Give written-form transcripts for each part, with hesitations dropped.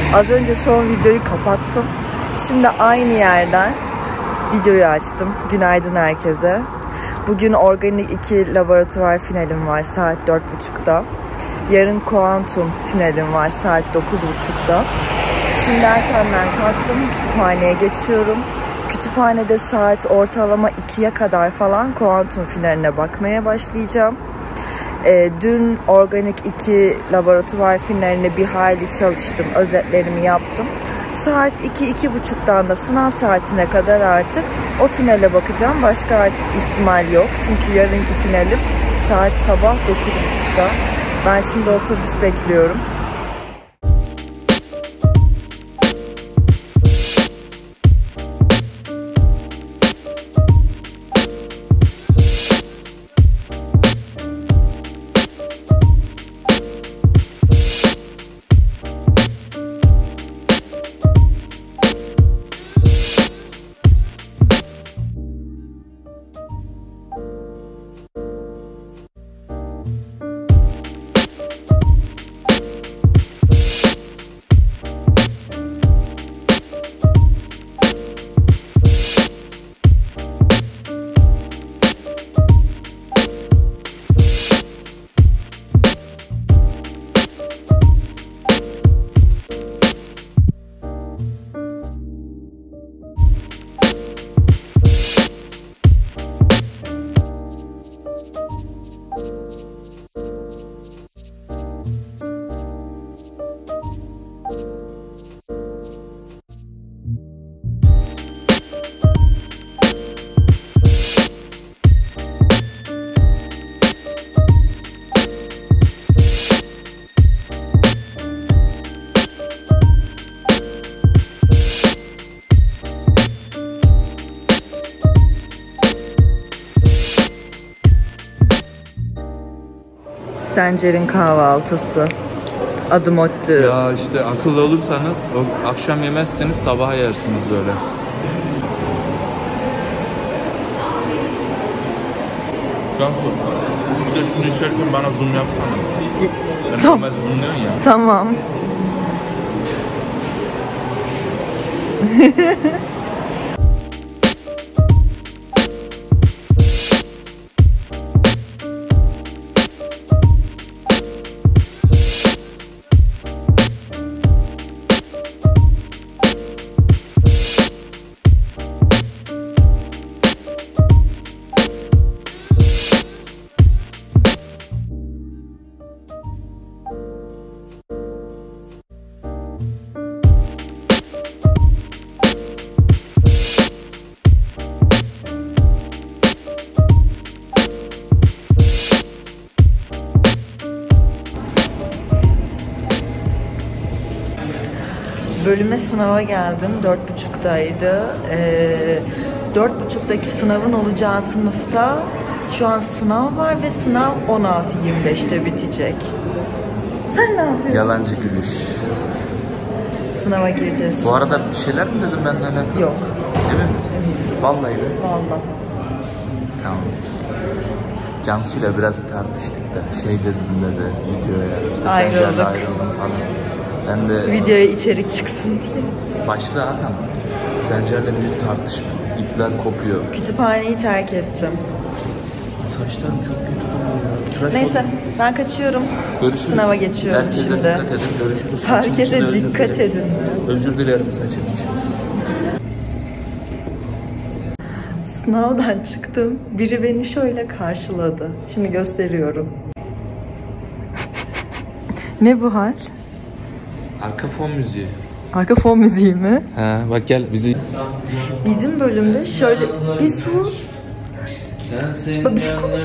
Az önce son videoyu kapattım. Şimdi aynı yerden videoyu açtım. Günaydın herkese. Bugün organik 2 laboratuvar finalim var saat 4.30'da. Yarın kuantum finalim var saat 9.30'da. Şimdi erkenden kalktım. Kütüphaneye geçiyorum. Kütüphanede saat ortalama 2'ye kadar falan kuantum finaline bakmaya başlayacağım. Dün organik 2 laboratuvar finaline bir hayli çalıştım. Özetlerimi yaptım. Saat 2-2.30'dan da sınav saatine kadar artık o finale bakacağım. Başka artık ihtimal yok. Çünkü yarınki finalim saat sabah 9.30'da. Ben şimdi otobüs bekliyorum. Sencer'in kahvaltısı. Adım Ottu. Ya işte akıllı olursanız o akşam yemezseniz sabaha yersiniz böyle. Cansu, bir de şunu içerken bana zoom yapsana. Tamam. Zoomluyorsun ya. Tamam. Bölüme sınava geldim. 4.30'daydı. 4.30'daki sınavın olacağı sınıfta şu an sınav var ve sınav 16.25'te bitecek. Sen ne yapıyorsun? Yalancı gülüş. Sınava gireceğiz. Bu arada bir şeyler mi dedim benimle alakalı? Yok. Emin misin? Vallahi de. Vallahi. Tamam. Cansu'yla biraz tartıştık da şey dedim dedi videoya. İşte Ayrıldık. Ayrıldım falan. Ben de videoya içerik çıksın diye. Başlığı atan Sencer'le büyük tartışma. İpler kopuyor. Kütüphaneyi terk ettim. Saçlarım çok kötü duruyor. Neyse ben kaçıyorum. Görüşürüz. Sınava geçiyorum herkese şimdi. Dikkat edin. Görüşürüz. Herkese dikkat edin. Özür dilerim saçım için. Sınavdan çıktım. Biri beni şöyle karşıladı. Şimdi gösteriyorum. Ne bu hal? Arka fon müziği. Arka fon müziği mi? Ha, bak gel bizi. Bizim bölümde şöyle bir sus. Bak bir şey konuş.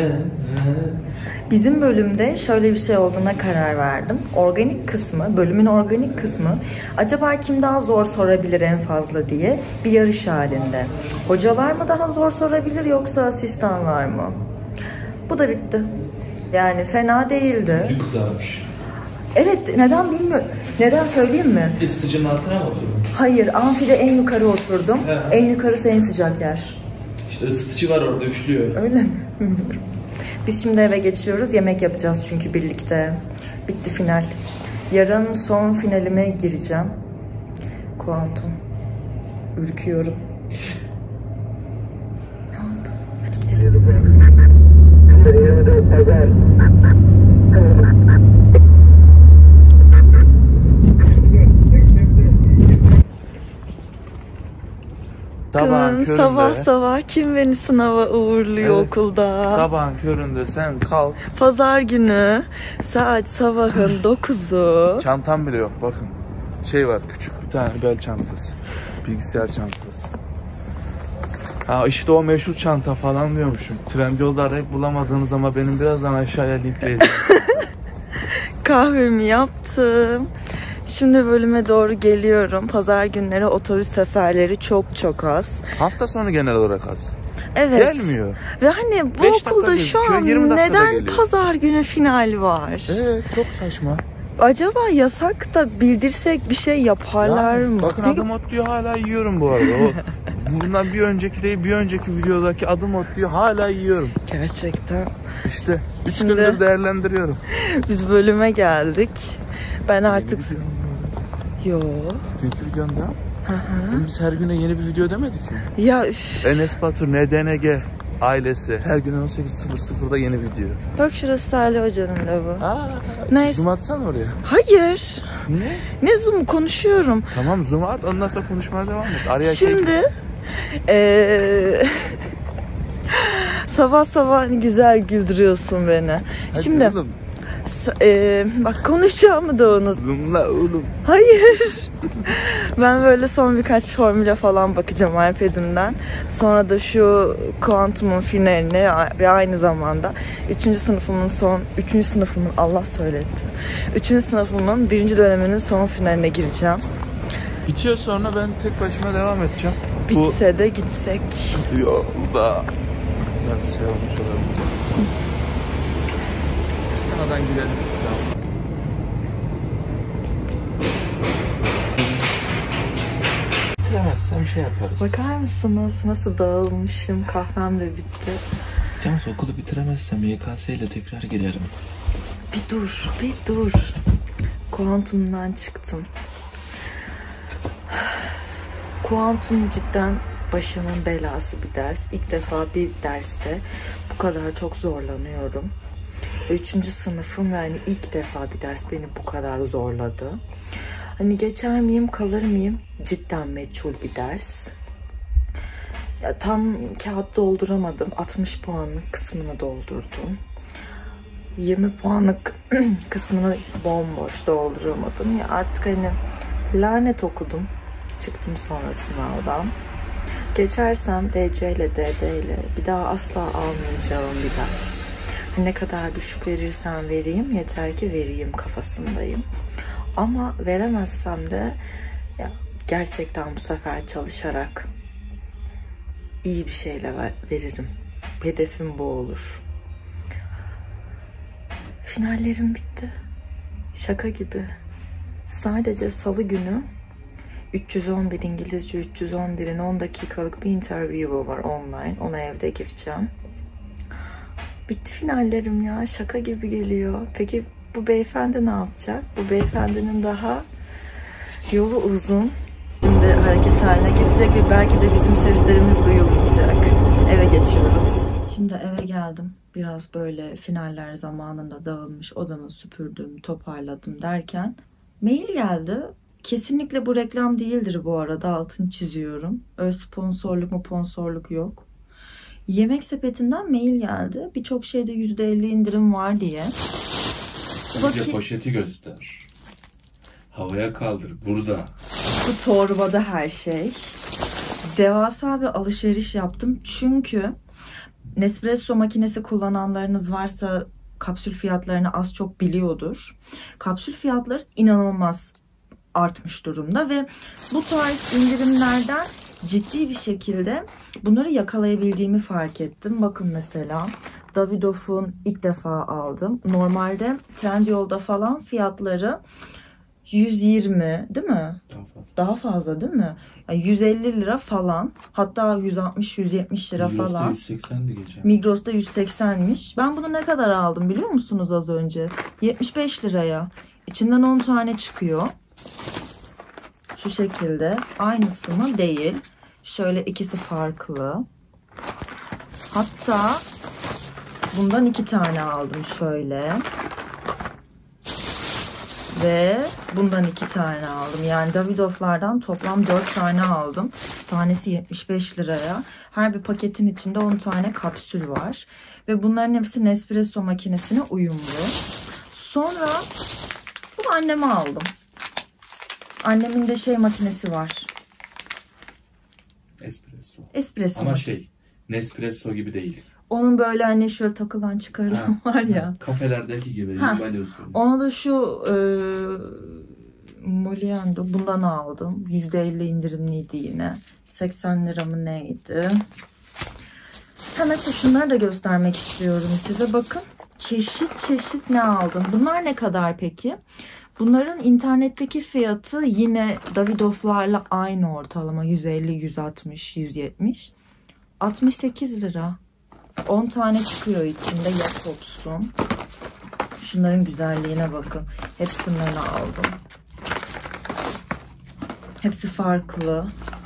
Bizim bölümde şöyle bir şey olduğuna karar verdim. Organik kısmı, bölümün organik kısmı acaba kim daha zor sorabilir en fazla diye bir yarış halinde. Hocalar mı daha zor sorabilir yoksa asistanlar mı? Bu da bitti. Yani fena değildi. Çok güzelmiş. Evet, neden bilmiyorum. Neden söyleyeyim mi? Isıtıcının altına mı oturdun? Hayır, amfide en yukarı oturdum. En yukarısı en sıcak yer. İşte ısıtıcı var orada, üflüyor. Öyle mi? Bilmiyorum. Biz şimdi eve geçiyoruz. Yemek yapacağız çünkü birlikte. Bitti final. Yarın son finalime gireceğim. Kuantum. Ürküyorum. Ne oldu? Hadi gidelim. Sabah kim beni sınava uğurluyor okulda? Sabahın köründe sen kalk. Pazar günü saat sabahın 9'u. Çantam bile yok bakın. Şey var, küçük bir tane bel çantası. Bilgisayar çantası. Ha işte o meşhur çanta falan diyormuşum. Trendyol'da arayıp bulamadığınız ama benim birazdan aşağıya linkleyeceğim. Kahvemi yaptım. Şimdi bölüme doğru geliyorum. Pazar günleri otobüs seferleri çok az. Hafta sonu genel olarak az. Evet. Gelmiyor. Ve hani bu okulda şu an neden pazar günü final var? Evet, çok saçma. Acaba yasak da bildirsek bir şey yaparlar mı? Bakın adım otluyor hala yiyorum bu arada. Bundan bir önceki değil, bir önceki videodaki adım otluyor hala yiyorum. Gerçekten. İşte 3 gündür değerlendiriyorum. Biz bölüme geldik. Ben artık... Yo. Dünkü videonda. Biz her güne yeni bir video demedik mi? Ya üf. Enes Batur, NDNG ailesi. Her gün 18.00'da yeni video. Bak şurası Salih Hoca'nın lavı. Neyse. Zoom atsana oraya. Hayır. Niye? Ne zoom? Konuşuyorum. Tamam zoom at, ondan sonra konuşmaya devam et. Araya şimdi sabah güzel güldürüyorsun beni. Hadi şimdi oğlum. Bak konuşacağımı da unut. Zoomla oğlum. Hayır. Ben böyle son birkaç formüle falan bakacağım iPad'imden. Sonra da şu kuantumun finaline ve aynı zamanda 3. sınıfımın Allah söyletti. 3. sınıfımın 1. döneminin son finaline gireceğim. Bitiyor sonra ben tek başıma devam edeceğim. Bitse de gitsek. Yolda. Biraz şey olmuş olabilir. Sıradan gidelim. Bitiremezsem şey yaparız. Bakar mısınız nasıl dağılmışım? Kahvem de bitti. Cansu okulu bitiremezsem YKS ile tekrar girerim. Bir dur. Kuantumdan çıktım. Kuantum cidden başımın belası bir ders. İlk defa bir derste bu kadar çok zorlanıyorum. 3. sınıfım yani ilk defa bir ders beni bu kadar zorladı. Hani geçer miyim, kalır mıyım? Cidden meçhul bir ders. Ya tam kağıt dolduramadım. 60 puanlık kısmını doldurdum. 20 puanlık kısmını bomboş dolduramadım. Ya artık hani lanet okudum. Çıktım sonra sınavdan. Geçersem DC ile DD ile bir daha asla almayacağım bir ders. Ne kadar düşük verirsem vereyim, yeter ki vereyim kafasındayım. Ama veremezsem de ya gerçekten bu sefer çalışarak iyi bir şeyle veririm. Hedefim bu olur. Finallerim bitti. Şaka gibi. Sadece salı günü 311 İngilizce 311'in 10 dakikalık bir interview'u var online. Ona evde gireceğim. Bitti finallerim ya. Şaka gibi geliyor. Peki bu beyefendi ne yapacak? Bu beyefendinin daha yolu uzun. Şimdi hareket haline geçecek ve belki de bizim seslerimiz duyulmayacak. Eve geçiyoruz. Şimdi eve geldim. Biraz böyle finaller zamanında dağılmış odamı süpürdüm, toparladım derken mail geldi. Kesinlikle bu reklam değildir bu arada, altını çiziyorum. Öyle sponsorluk yok. Yemek Sepeti'nden mail geldi. Birçok şeyde %50 indirim var diye. Önce poşeti göster. Havaya kaldır. Burada. Bu torbada her şey. Devasa bir alışveriş yaptım. Çünkü Nespresso makinesi kullananlarınız varsa kapsül fiyatlarını az çok biliyordur. Kapsül fiyatları inanılmaz artmış durumda ve bu tarz indirimlerden ciddi bir şekilde bunları yakalayabildiğimi fark ettim. Bakın mesela Davidoff'un ilk defa aldım. Normalde Trendyol'da falan fiyatları 120 değil mi? Daha fazla değil mi? Yani 150 lira falan. Hatta 160-170 lira falan. Migros'ta 180'di geçen. Migros'ta 180'miş. Ben bunu ne kadar aldım biliyor musunuz az önce? 75 liraya. İçinden 10 tane çıkıyor. Şu şekilde. Aynısı mı? Değil. Şöyle ikisi farklı. Hatta bundan 2 tane aldım şöyle. Ve bundan 2 tane aldım. Yani Davidoff'lardan toplam 4 tane aldım. Tanesi 75 liraya. Her bir paketin içinde 10 tane kapsül var. Ve bunların hepsi Nespresso makinesine uyumlu. Sonra bunu anneme aldım. Annemin de şey makinesi var. Espresso. Espresso Ama makinesi. şey, Nespresso gibi değil. Onun böyle hani şöyle takılan çıkarılan var ya. Kafelerdeki gibi. Onu da şu Moliendo bundan aldım. %50 indirimliydi yine. 80 lira mı neydi? Hemen şunları da göstermek istiyorum size. Bakın çeşit çeşit ne aldım. Bunlar ne kadar peki? Bunların internetteki fiyatı yine Davidoff'larla aynı ortalama. 150, 160, 170. 68 lira. 10 tane çıkıyor içinde. Jakobs'un. Şunların güzelliğine bakın. Hepsinden aldım. Hepsi farklı.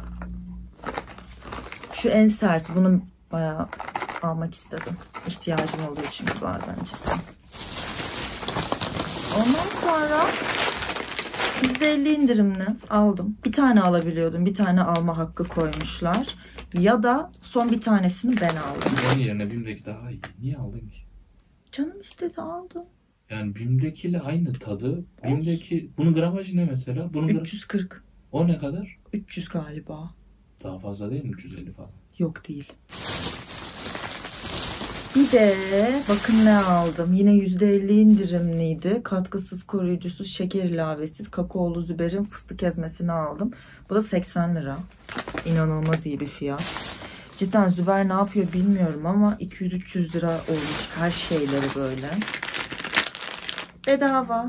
Şu en sert. Bunu bayağı almak istedim. İhtiyacım oluyor çünkü bazen cidden. Ondan sonra %50 indirimli aldım. Bir tane alabiliyordum. Bir tane alma hakkı koymuşlar. Ya da son bir tanesini ben aldım. Onun yerine BİM'deki daha iyi. Niye aldın ki? Canım istedi aldım. Yani BİM'dekiyle aynı tadı. BİM'deki bunun gramajı ne mesela? Bunun 340. O ne kadar? 300 galiba. Daha fazla değil mi? 350 falan. Yok değil. Bir de bakın ne aldım. Yine %50 indirimliydi. Katkısız, koruyucusuz, şeker ilavesiz, kakaolu Züber'in fıstık ezmesini aldım. Bu da 80 lira. İnanılmaz iyi bir fiyat. Cidden Züber ne yapıyor bilmiyorum ama 200-300 lira olmuş her şeyleri böyle. Bedava.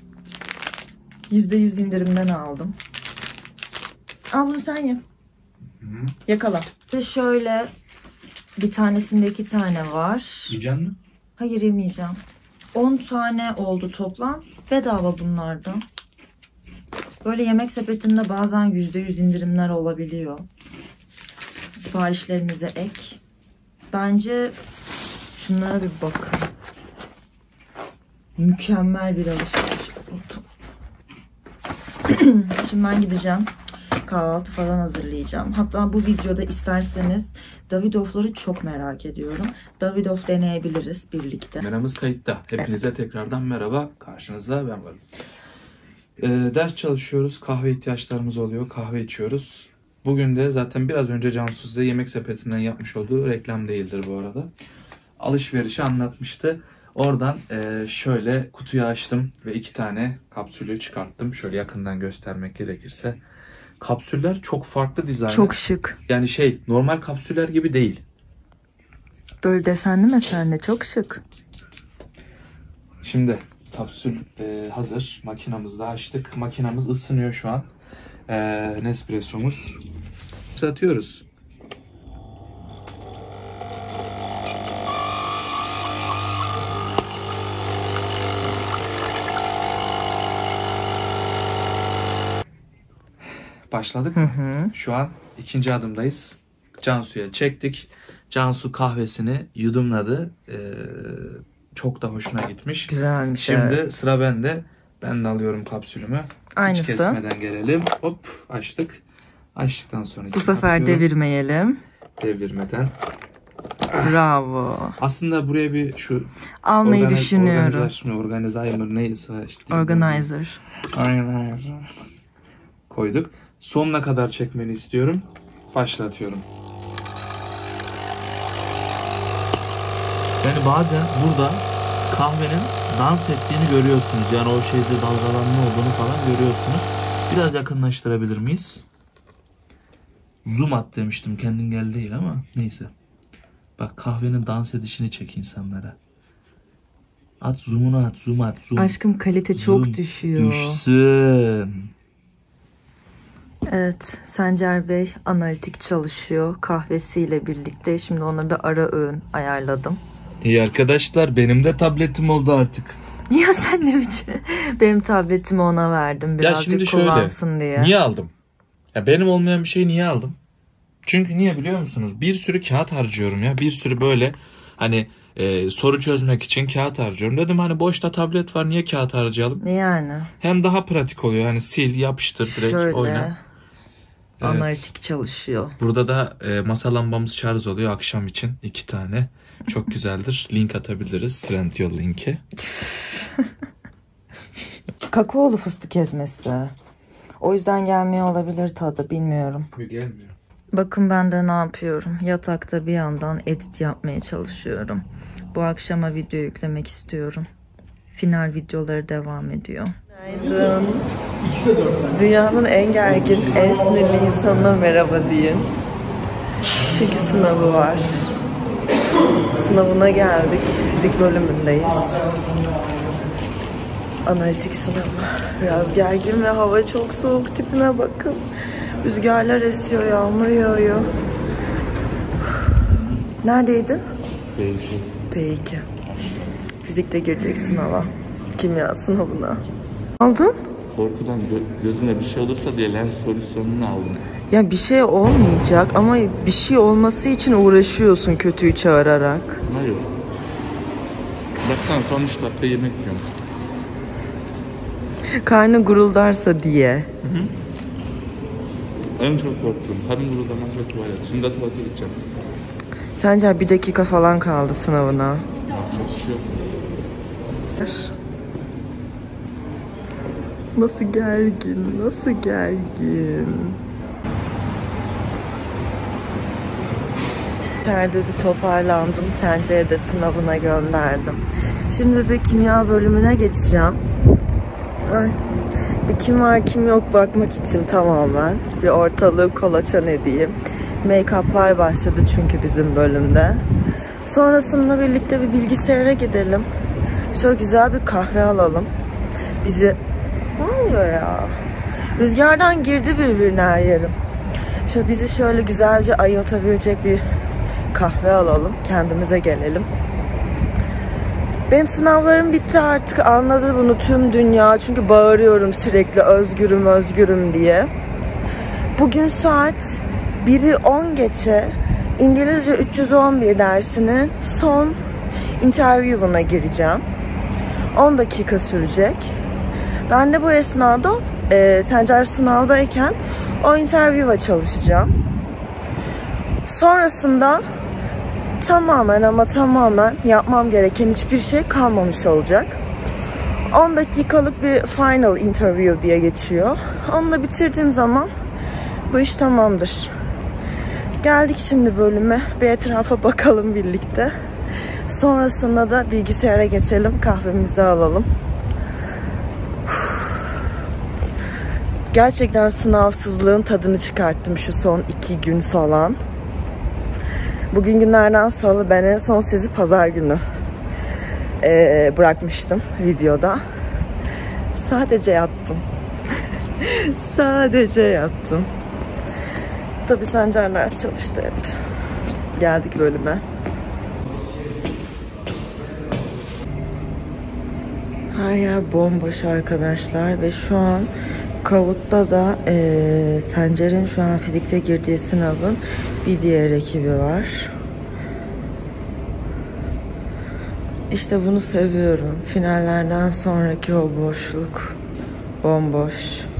%100 indirimden aldım. Al bunu sen ye. Yakala. Ve şöyle bir tanesinde 2 tane var. Yiyecek misin? Hayır yemeyeceğim. 10 tane oldu toplam. Bedava bunlardan. Böyle yemek sepetinde bazen %100 indirimler olabiliyor. Siparişlerinize ek. Bence şunlara bir bakın. Mükemmel bir alışveriş oldu. Şimdi ben gideceğim. Kahvaltı falan hazırlayacağım. Hatta bu videoda isterseniz Davidoff'ları çok merak ediyorum. Davidoff deneyebiliriz birlikte. Kameramız kayıtta. Hepinize tekrardan merhaba. Karşınızda ben varım. Ders çalışıyoruz. Kahve ihtiyaçlarımız oluyor. Kahve içiyoruz. Bugün de zaten biraz önce Cansu size yemek sepetinden yapmış olduğu reklam değildir bu arada. Alışverişi anlatmıştı. Oradan şöyle kutuyu açtım ve 2 tane kapsülü çıkarttım. Şöyle yakından göstermek gerekirse. Kapsüller çok farklı dizayn. Çok şık. Yani normal kapsüller gibi değil. Böyle desenli mesenli çok şık. Şimdi kapsül hazır. Makinamızı da açtık. Makinamız ısınıyor şu an. Nespresso'muz. Satıyoruz. Başladık mı? Şu an 2. adımdayız. Cansu'ya çektik. Cansu kahvesini yudumladı. Çok da hoşuna gitmiş. Güzelmiş. Şimdi sıra bende. Ben de alıyorum kapsülümü. Aynısı. Hiç kesmeden gelelim. Hop açtık. Açtıktan sonra bu sefer devirmeyelim. Devirmeden. Bravo. Aslında buraya bir şu almayı düşünüyorum. Organizer koyduk. Sonuna kadar çekmeni istiyorum. Başlatıyorum. Yani bazen burada kahvenin dans ettiğini görüyorsunuz. Yani o şeyde dalgalanma olduğunu falan görüyorsunuz. Biraz yakınlaştırabilir miyiz? Zoom at demiştim. Kendin gel değil ama neyse. Bak kahvenin dans edişini çek insanlara. At zoom'unu at, zoom at, zoom. Aşkım kalite zoom çok düşüyor. Düşsün. Evet, Sencer Bey analitik çalışıyor kahvesiyle birlikte. Şimdi ona bir ara öğün ayarladım. İyi arkadaşlar, benim de tabletim oldu artık. Ya sen ne biçim? Benim tabletimi ona verdim birazcık kullansın diye. Niye aldım? Ya benim olmayan bir şeyi niye aldım? Çünkü niye biliyor musunuz? Bir sürü kağıt harcıyorum ya. Bir sürü böyle hani soru çözmek için kağıt harcıyorum. Dedim hani boşta tablet var, niye kağıt harcayalım? Yani. Hem daha pratik oluyor. Hani sil, yapıştır, direkt şöyle oyna. Evet. Analitik çalışıyor. Burada da masa lambamız şarj oluyor akşam için 2 tane. Çok güzeldir. Link atabiliriz. Trendyol linki. Kakaolu fıstık ezmesi. O yüzden gelmiyor olabilir tadı, bilmiyorum. Gelmiyor. Bakın ben de ne yapıyorum. Yatakta bir yandan edit yapmaya çalışıyorum. Bu akşama video yüklemek istiyorum. Final videoları devam ediyor. Günaydın. Dünyanın en gergin, en sinirli insanına merhaba deyin. Çünkü sınavı var. Sınavına geldik. Fizik bölümündeyiz. Analitik sınavı. Biraz gergin ve hava çok soğuk. Tipine bakın. Rüzgarlar esiyor, yağmur yağıyor. Neredeydin? B2. Fizikte girecek sınava. Kimya sınavına. Aldın? Korkudan gözüne bir şey olursa diye lens solüsyonunu aldım. Ya bir şey olmayacak ama bir şey olması için uğraşıyorsun kötüyü çağırarak. Hayır. Baksana son 3 dakika yemek yiyorum. Karnı guruldarsa diye. Hı hı. En çok korktuğum karın guruldaması ve tuvalet. Şimdi de tuvalete gideceğim. Sence 1 dakika falan kaldı sınavına. Çok bir şey yok. Nasıl gergin, nasıl gergin. İçeride bir toparlandım. Sencer'i de sınavına gönderdim. Şimdi bir kimya bölümüne geçeceğim. Ay. Bir kim var kim yok bakmak için tamamen. Bir ortalığı kolaçan edeyim. Make-up'lar başladı çünkü bizim bölümde. Sonrasında birlikte bir bilgisayara gidelim. Şöyle güzel bir kahve alalım. Bizi... Ne oluyor ya? Rüzgardan girdi birbirine her yerim. Bizi şöyle güzelce ayıltabilecek bir kahve alalım. Kendimize gelelim. Benim sınavlarım bitti artık. Anladı bunu tüm dünya. Çünkü bağırıyorum sürekli özgürüm özgürüm diye. Bugün saat 1'i 10 geçe İngilizce 311 dersinin son interview'una gireceğim. 10 dakika sürecek. Ben de bu esnada Sencer sınavdayken o interview'a çalışacağım. Sonrasında tamamen ama tamamen yapmam gereken hiçbir şey kalmamış olacak. 10 dakikalık bir final interview diye geçiyor. Onu da bitirdiğim zaman bu iş tamamdır. Geldik şimdi bölüme. Bir etrafa bakalım birlikte. Sonrasında da bilgisayara geçelim. Kahvemizi alalım. Gerçekten sınavsızlığın tadını çıkarttım şu son 2 gün falan. Bugün günlerden salı, ben en son sizi pazar günü bırakmıştım videoda. Sadece yattım. Sadece yattım. Tabii Sencer ders çalıştı hep. Geldik bölüme. Her yer bomboş arkadaşlar ve şu an Kavut'ta da Sencer'in şu an fizikte girdiği sınavın bir diğer ekibi var. İşte bunu seviyorum. Finallerden sonraki o boşluk. Bomboş.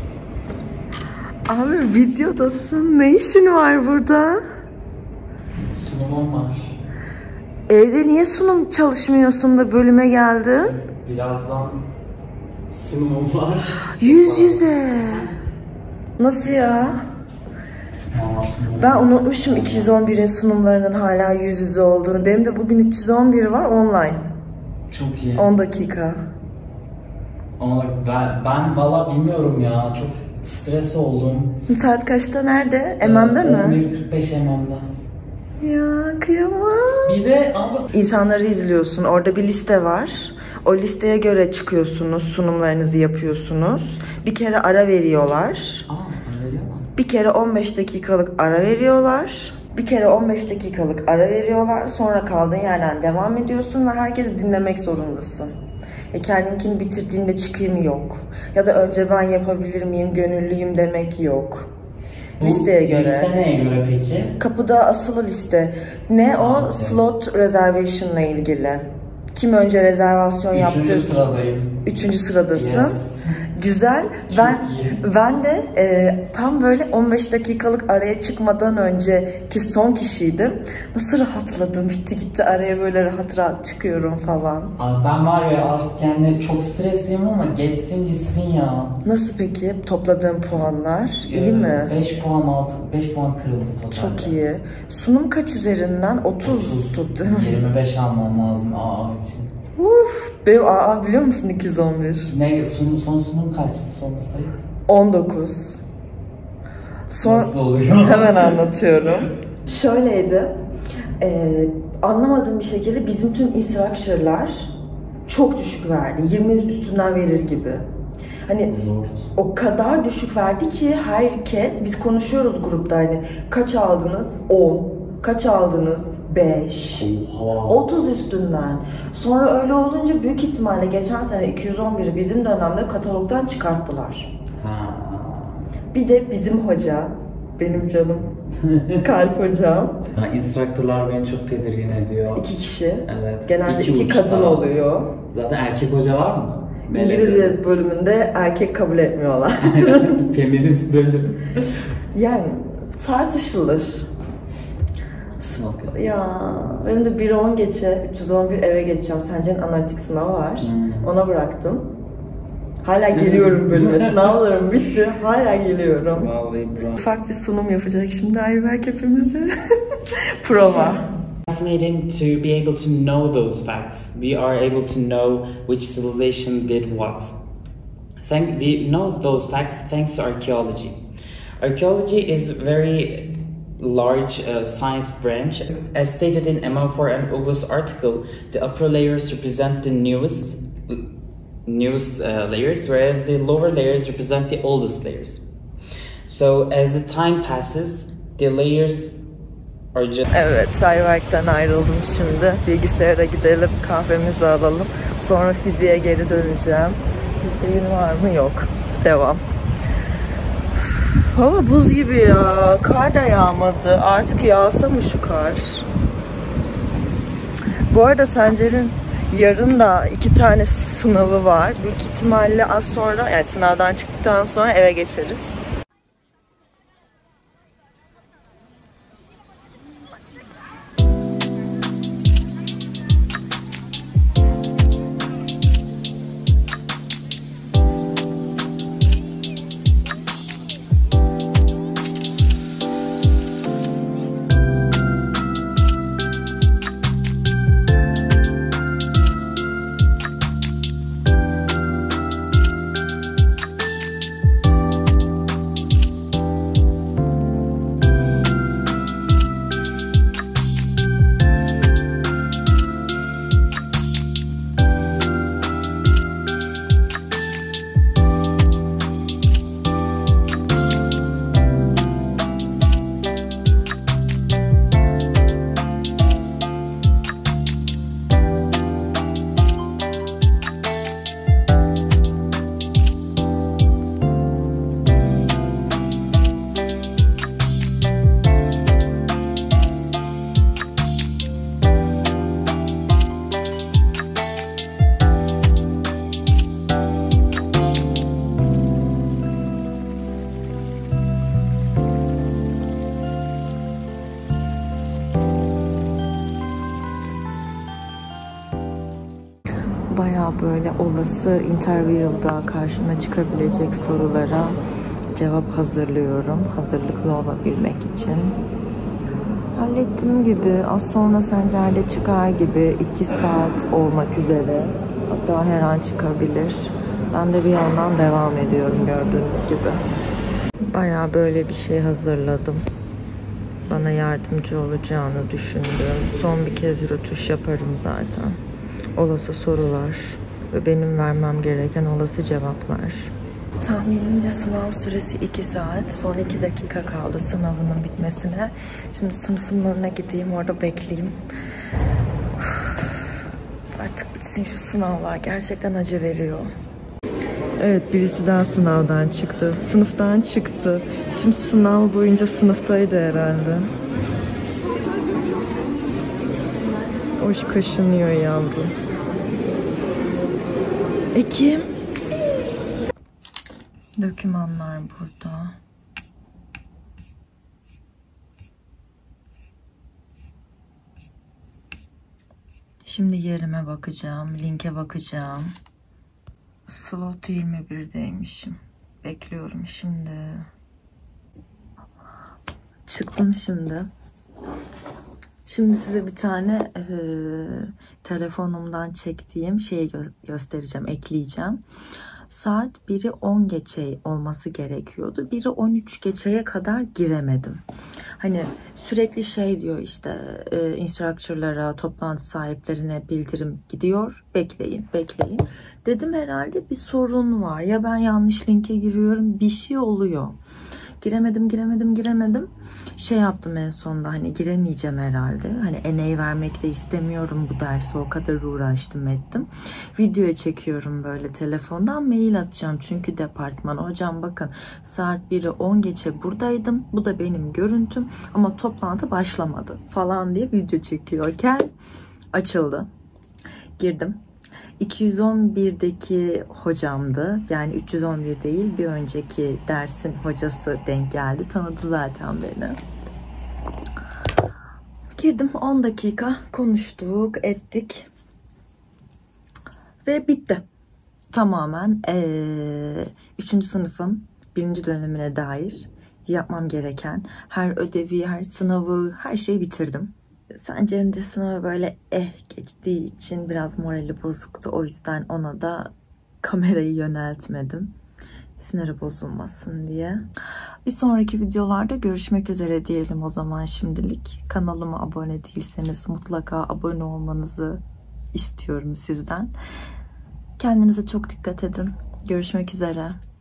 Abi videodasın. Ne işin var burada? Sunumum var. Evde niye sunum çalışmıyorsun da bölüme geldin? Birazdan sunumum var. Yüz yüze. Nasıl ya? Ben unutmuşum 211'in sunumlarının hala yüz yüze olduğunu. Benim de bugün 311 var online. Çok iyi. 10 dakika. Ama ben valla bilmiyorum ya. Çok stres oldum. Saat kaçta? Nerede? MM'de mi? 11.45 MM'de. Ya kıyamam. Bir de ama... İnsanları izliyorsun. Orada bir liste var. O listeye göre çıkıyorsunuz. Sunumlarınızı yapıyorsunuz. Bir kere ara veriyorlar. Ara veriyorlar. Bir kere 15 dakikalık ara veriyorlar. Bir kere 15 dakikalık ara veriyorlar. Sonra kaldığın yerden devam ediyorsun ve herkesi dinlemek zorundasın. Kendinkini bitirdiğinde çıkayım yok. Ya da önce ben yapabilir miyim, gönüllüyüm demek yok. Listeye göre. Liste neye göre peki? Kapıda asılı liste. Ne o? Evet. Slot reservation'la ilgili. Kim önce rezervasyon yaptı? 3. sıradayım. 3. sıradasın. Yes. Güzel. Çok Ben de tam böyle 15 dakikalık araya çıkmadan önceki son kişiydim. Nasıl rahatladım. Bitti gitti araya böyle rahat rahat çıkıyorum falan. Abi ben var ya artık yani çok stresliyim ama geçsin gitsin ya. Nasıl peki topladığım puanlar? İyi mi? 5 puan kırıldı totalde. Çok iyi. Sunum kaç üzerinden? 30 tuttu. 25 almam lazım AA için. Benim AA biliyor musun 211? Ne son sunum kaçtı sonra sayı? 19. Nasıl oluyor? Hemen anlatıyorum. Şöyleydi. Anlamadığım bir şekilde bizim tüm instructor'lar çok düşük verdi. 20 üstünden verir gibi. Hani Zor. o kadar düşük verdi ki herkes, biz konuşuyoruz grupta hani kaç aldınız? 10. Kaç aldınız? 5. Oha. 30 üstünden. Sonra öyle olunca büyük ihtimalle geçen sene 211'i bizim dönemde katalogdan çıkarttılar. Ha. Bir de bizim hoca, benim canım kalp hocam. Instructor'lar beni çok tedirgin ediyor. 2 kişi. Evet. Genelde 2 uçta. kadın oluyor. Zaten erkek hoca var mı? İngilizce bölümünde erkek kabul etmiyorlar. Feminist bölüm. Yani tartışılır. Sınav. Ya benim de 1-10 geçe, 311 eve geçeceğim. Sence'nin analitik sınavı var. Ona bıraktım. Hala geliyorum bölüme. Sınavlarım bitti. Hala geliyorum. Vallahi bravo. Ufak bir sunum yapacak şimdi Ayberk hepimizi. Prova. Fascinating to be able to know those facts. We are able to know which civilization did what. We know those facts thanks to archaeology. Archaeology is very large science branch. As stated in Emma4 and August's article, the upper layers represent the newest layers, whereas the lower layers represent the oldest layers. So as the time passes, the layers are just... Evet, Ayberk'ten ayrıldım şimdi. Bilgisayara gidelim, kahvemizi alalım. Sonra fiziğe geri döneceğim. Bir şeyin var mı? Yok. Devam. Hava buz gibi ya. Kar da yağmadı. Artık yağsa mı şu kar? Bu arada Sencer'in yarın da 2 tane sınavı var. Büyük ihtimalle az sonra, yani sınavdan çıktıktan sonra eve geçeriz. Bayağı böyle olası interview'da karşıma çıkabilecek sorulara cevap hazırlıyorum. Hazırlıklı olabilmek için. Hallettiğim gibi az sonra Sencer'de çıkar gibi 2 saat olmak üzere. Hatta her an çıkabilir. Ben de bir yandan devam ediyorum gördüğünüz gibi. Bayağı böyle bir şey hazırladım. Bana yardımcı olacağını düşündüm. Son bir kez rötuş yaparım zaten. Olası sorular ve benim vermem gereken olası cevaplar. Tahminimce sınav süresi 2 saat. Son 2 dakika kaldı sınavının bitmesine. Şimdi sınıfın önüne gideyim, orada bekleyeyim. artık bitsin şu sınavlar. Gerçekten acı veriyor. Evet, birisi daha sınavdan çıktı. Sınıftan çıktı. Tüm sınav boyunca sınıftaydı herhalde. Hoş kaşınıyor yavrum. Ekim. Dokümanlar burada. Şimdi yerime bakacağım, linke bakacağım. Slot 21'deymişim. Bekliyorum şimdi. Çıktım şimdi. Şimdi size bir tane telefonumdan çektiğim şeyi göstereceğim, ekleyeceğim. Saat 1'i 10 geçe olması gerekiyordu. 1'i 13 geçeye kadar giremedim. Hani sürekli şey diyor işte instructor'lara, toplantı sahiplerine bildirim gidiyor. Bekleyin, bekleyin. Dedim herhalde bir sorun var. Ya ben yanlış linke giriyorum, bir şey oluyor. Giremedim. Şey yaptım en sonunda, hani giremeyeceğim herhalde. Hani emeği vermek de istemiyorum bu dersi. O kadar uğraştım ettim. Videoya çekiyorum böyle telefondan. Mail atacağım çünkü departmana. Hocam bakın saat 1'i 10 geçe buradaydım. Bu da benim görüntüm. Ama toplantı başlamadı falan diye video çekiyorken açıldı. Girdim. 211'deki hocamdı. Yani 311 değil, bir önceki dersin hocası denk geldi. Tanıdı zaten beni. Girdim, 10 dakika konuştuk, ettik. Ve bitti. Tamamen 3. sınıfın 1. dönemine dair yapmam gereken her ödevi, her sınavı, her şeyi bitirdim. Sencer'in de sınavı böyle geçtiği için biraz morali bozuktu. O yüzden ona da kamerayı yöneltmedim. Siniri bozulmasın diye. Bir sonraki videolarda görüşmek üzere diyelim o zaman şimdilik. Kanalıma abone değilseniz mutlaka abone olmanızı istiyorum sizden. Kendinize çok dikkat edin. Görüşmek üzere.